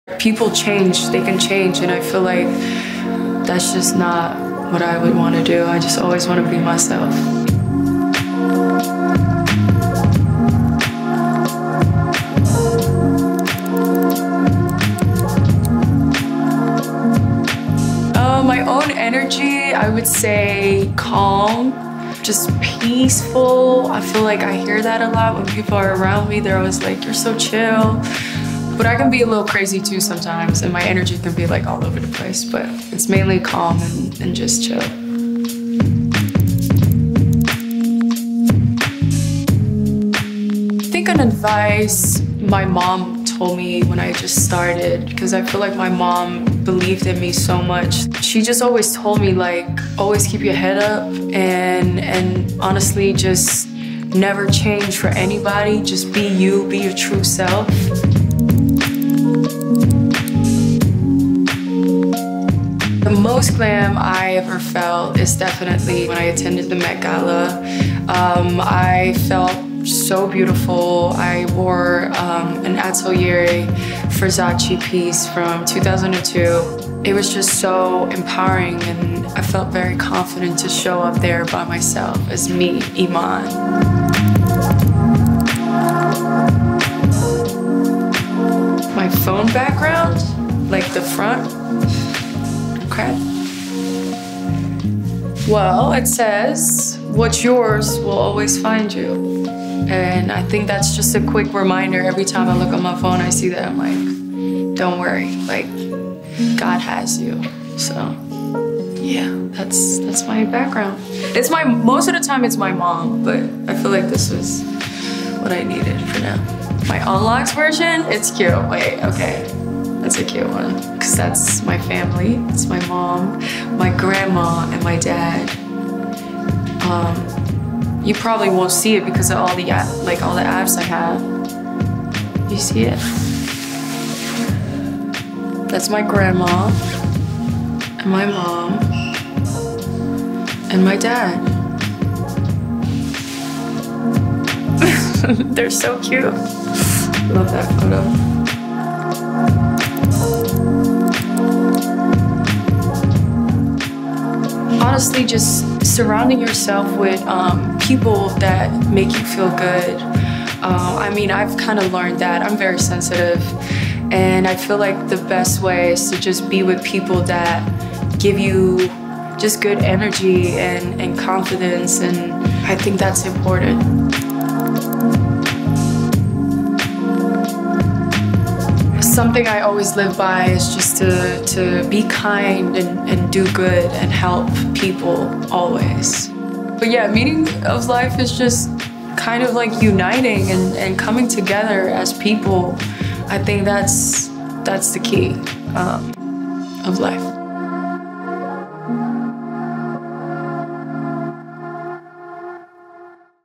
People change, they can change, and I feel like that's just not what I would want to do. I just always want to be myself. My own energy, I would say calm, just peaceful. I feel like I hear that a lot when people are around me. They're always like, you're so chill. But I can be a little crazy too sometimes, and my energy can be like all over the place, but it's mainly calm and just chill. I think an advice my mom told me when I just started, because I feel like my mom believed in me so much. She just always told me, like, always keep your head up and honestly just never change for anybody. Just be you, be your true self. The most glam I ever felt is definitely when I attended the Met Gala. I felt so beautiful. I wore an Atelier Versace piece from 2002. It was just so empowering, and I felt very confident to show up there by myself as me, Iman. My phone background, like the front. Okay. Well, it says, what's yours will always find you. And I think that's just a quick reminder. Every time I look at my phone, I see that. I'm like, don't worry, like, God has you. So, yeah, that's my background. Most of the time it's my mom, but I feel like this was what I needed for now. My Unlocks version, it's cute. Wait, okay. That's a cute one, because that's my family. It's my mom, my grandma, and my dad. You probably won't see it because of all the apps I have. You see it? That's my grandma, and my mom, and my dad. They're so cute. Love that photo. Honestly, just surrounding yourself with people that make you feel good. I mean, I've kind of learned that. I'm very sensitive, and I feel like the best way is to just be with people that give you just good energy and confidence, and I think that's important. Something I always live by is just to be kind and do good and help people always. But yeah, meaning of life is just kind of like uniting and coming together as people. I think that's the key of life.